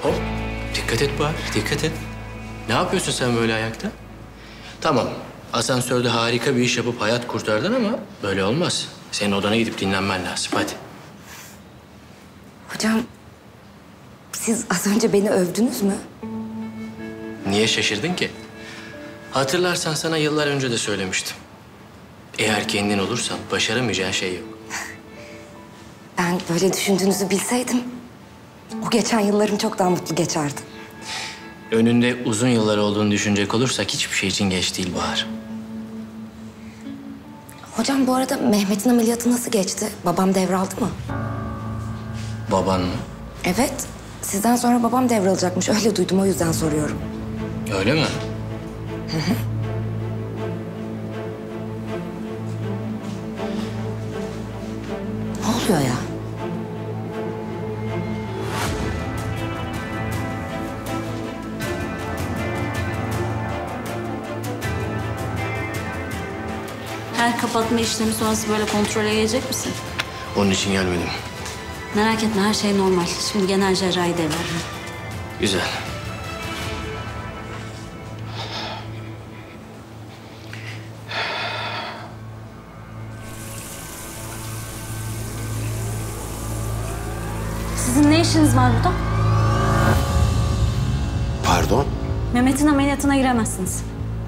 Hop. Dikkat et Bahar, dikkat et. Ne yapıyorsun sen böyle ayakta? Tamam, asansörde harika bir iş yapıp hayat kurtardın ama böyle olmaz. Senin odana gidip dinlenmen lazım, hadi. Hocam, siz az önce beni övdünüz mü? Niye şaşırdın ki? Hatırlarsan sana yıllar önce de söylemiştim. Eğer kendin olursan başaramayacağın şey yok. Ben böyle düşündüğünüzü bilseydim, o geçen yıllarım çok daha mutlu geçerdi. Önünde uzun yıllar olduğunu düşünecek olursak hiçbir şey için geç değil Bahar. Hocam bu arada Mehmet'in ameliyatı nasıl geçti? Babam devraldı mı? Baban mı? Evet, sizden sonra babam devralacakmış. Öyle duydum, o yüzden soruyorum. Öyle mi? Ne oluyor ya? Her kapatma işlemi sonrası böyle kontrole gelecek misin? Onun için gelmedim. Merak etme, her şey normal. Şimdi genel cerrahi devraldım. Güzel. Sizin ne işiniz var burada? Pardon, Mehmet'in ameliyatına giremezsiniz.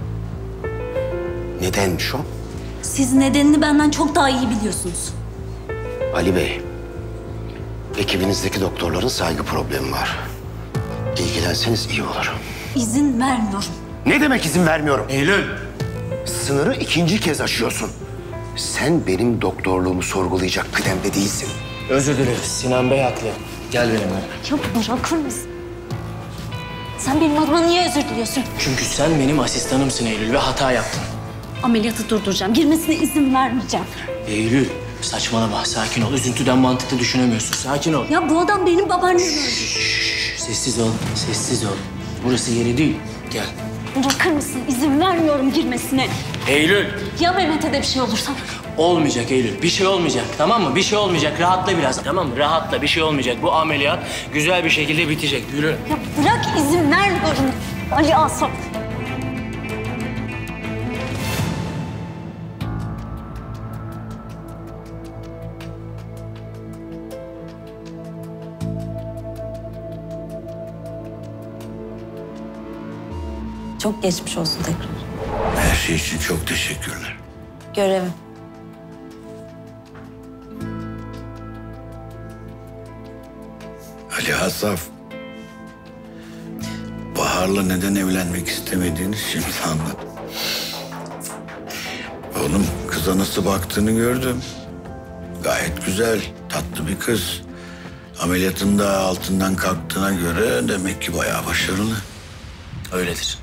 nedenmiş o? Siz nedenini benden çok daha iyi biliyorsunuz. Ali Bey, ekibinizdeki doktorların saygı problemi var. İlgilenseniz iyi olur. İzin vermiyorum. Ne demek izin vermiyorum? Eylül! Sınırı ikinci kez aşıyorsun. Sen benim doktorluğumu sorgulayacak kıdemde değilsin. Özür dileriz. Sinan Bey haklı. Gel benimle. Ya bırakır mısın? Sen benim adıma niye özür diliyorsun? Çünkü sen benim asistanımsın Eylül ve hata yaptın. Ameliyatı durduracağım. Girmesine izin vermeyeceğim. Eylül, saçmalama. Sakin ol. Üzüntüden mantıklı düşünemiyorsun. Sakin ol. Ya bu adam benim babaannem öldü. Sessiz ol. Sessiz ol. Burası yeri değil. Gel. Bırakır mısın? İzin vermiyorum girmesine. Eylül! Ya Mehmet'e de bir şey olursa? Olmayacak Eylül. Bir şey olmayacak. Tamam mı? Bir şey olmayacak. Rahatla biraz. Tamam mı? Rahatla. Bir şey olmayacak. Bu ameliyat güzel bir şekilde bitecek. Yürü. Ya bırak, izin vermiyorum. Ali Asaf. Çok geçmiş olsun tekrar. Her şey için çok teşekkürler. Görevim. Ali Asaf. Bahar'la neden evlenmek istemediğini şimdi anladım. Oğlum, kıza nasıl baktığını gördüm. Gayet güzel, tatlı bir kız. Ameliyatında altından kalktığına göre demek ki bayağı başarılı. Öyledir.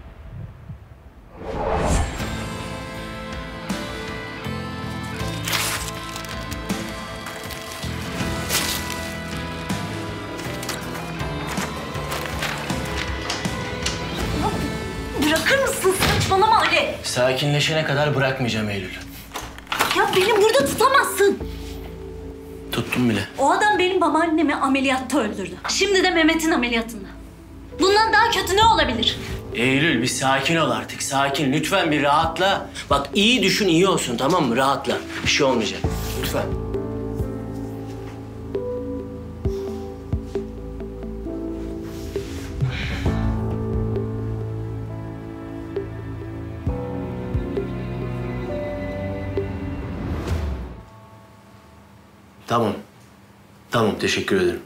Bırakır mısın? Saçmalama Ali. Sakinleşene kadar bırakmayacağım Eylül. Ya beni burada tutamazsın. Tuttum bile. O adam benim babaannemi ameliyatta öldürdü. Şimdi de Mehmet'in ameliyatında. Bundan daha kötü ne olabilir? Eylül bir sakin ol artık. Sakin. Lütfen bir rahatla. Bak iyi düşün, iyi olsun, tamam mı? Rahatla. Bir şey olmayacak. Lütfen. Tamam. Tamam, teşekkür ederim.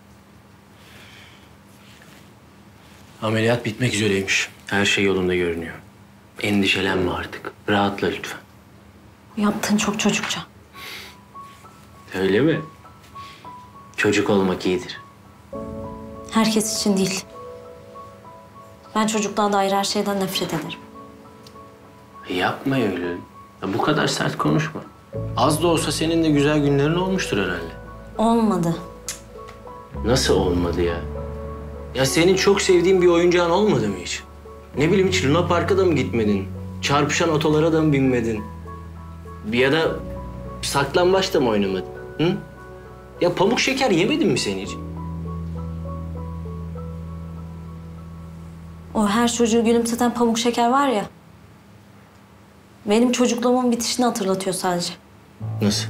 Ameliyat bitmek üzereymiş. Her şey yolunda görünüyor. Endişelenme artık. Rahatla lütfen. Yaptığın çok çocukça. Öyle mi? Çocuk olmak iyidir. Herkes için değil. Ben çocukluğa dair her şeyden nefret ederim. Yapma öyle. Ya bu kadar sert konuşma. Az da olsa senin de güzel günlerin olmuştur herhalde. Olmadı. Nasıl olmadı ya? Ya senin çok sevdiğin bir oyuncağın olmadı mı hiç? Ne bileyim, hiç Luna Park'a da mı gitmedin? Çarpışan otolara da mı binmedin? Ya da saklambaç da mı oynamadın? Hı? Ya pamuk şeker yemedin mi sen hiç? O her çocuğu gülümseten pamuk şeker var ya. Benim çocukluğumun bitişini hatırlatıyor sadece. Nasıl?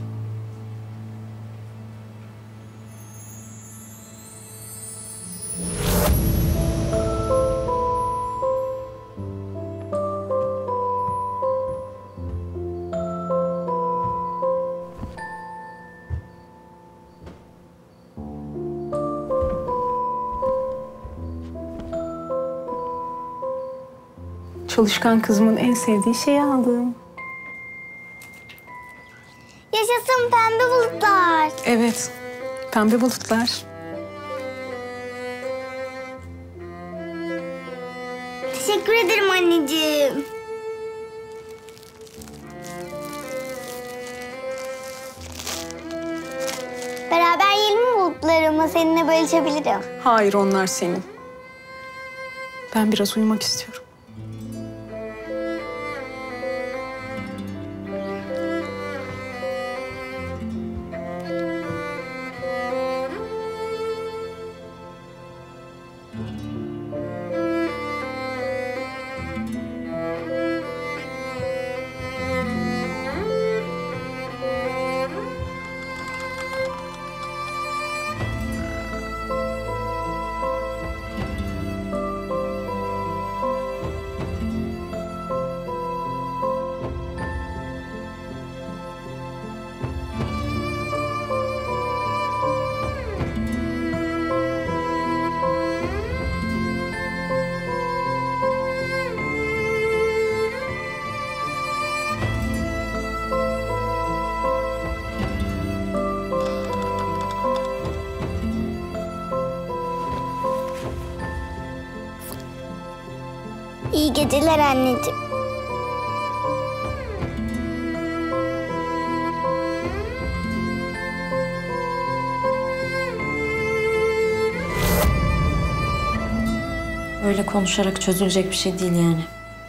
Çalışkan kızımın en sevdiği şeyi aldım. Yaşasın pembe bulutlar. Evet, pembe bulutlar. Teşekkür ederim anneciğim. Beraber yiyelim mi bulutlarımı? Seninle bölüşebilirim. Hayır, onlar senin. Ben biraz uyumak istiyorum. İyi geceler anneciğim. Öyle konuşarak çözülecek bir şey değil yani.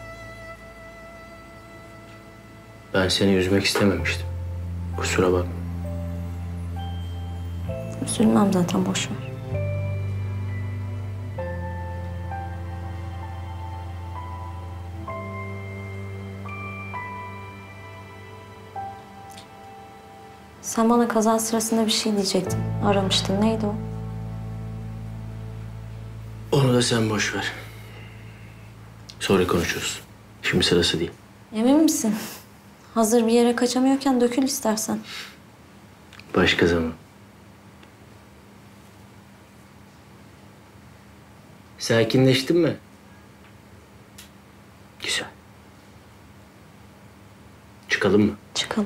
Ben seni üzmek istememiştim. Kusura bakma. Üzülmem zaten, boş ver. Sen bana kaza sırasında bir şey diyecektin. Aramıştın. Neydi o? Onu da sen boş ver. Sonra konuşuruz. Şimdi sırası değil. Emin misin? Hazır bir yere kaçamıyorken dökül istersen. Başka zaman. Sakinleştin mi? Güzel. Çıkalım mı? Çıkalım.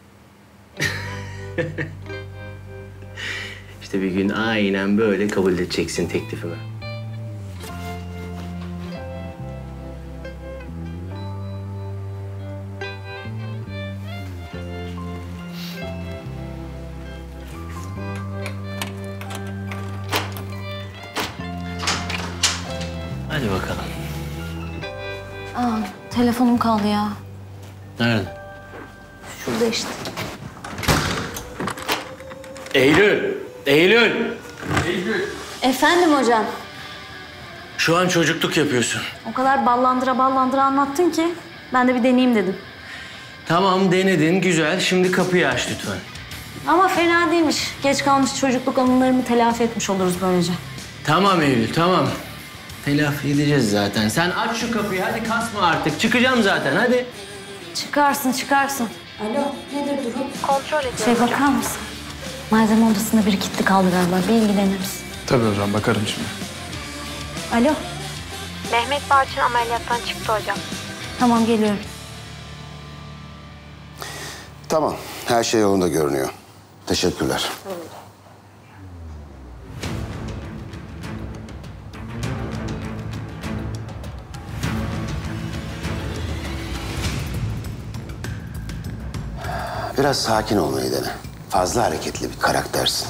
İşte bir gün aynen böyle kabul edeceksin teklifimi. Hadi bakalım. Aa, telefonum kaldı ya. Nerede? Şurada işte. Eylül! Eylül! Efendim hocam. Şu an çocukluk yapıyorsun. O kadar ballandıra ballandıra anlattın ki ben de bir deneyeyim dedim. Tamam denedin, güzel. Şimdi kapıyı aç lütfen. Ama fena değilmiş. Geç kalmış çocukluk anılarımı telafi etmiş oluruz böylece. Tamam Eylül, tamam. Telafi edeceğiz zaten. Sen aç şu kapıyı, hadi kasma artık. Çıkacağım zaten, hadi. Çıkarsın, çıkarsın. Alo, nedir durum? Kontrol ediyorum. Bakar mısın? Malzeme odasında bir kilitli kaldı galiba. Bir ilgilenir misin? Tabii hocam, bakarım şimdi. Alo, Mehmet Barçın ameliyattan çıktı hocam. tamam geliyorum. Tamam, her şey yolunda görünüyor. Teşekkürler. Biraz sakin olmayı dene. Fazla hareketli bir karaktersin.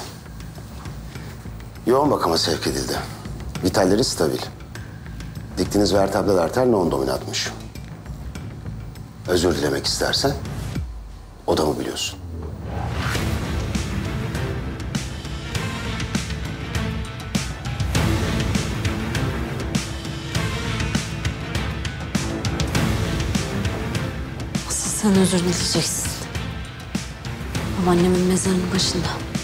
Yoğun bakıma sevk edildi. Vitalleri stabil. Diktiğiniz vertebral arter non dominantmış. Özür dilemek istersen odamı biliyorsun. Sen özür dileyeceksin. Babaannemin mezarının başında.